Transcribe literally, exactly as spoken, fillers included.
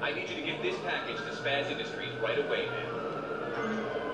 I need you to get this package to Spazz Industries right away, man.